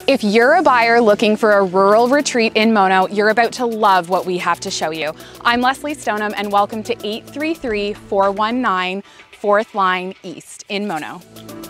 If you're a buyer looking for a rural retreat in Mono, you're about to love what we have to show you. I'm Lesley Stoneham and welcome to 833-419 4th Line East in Mono.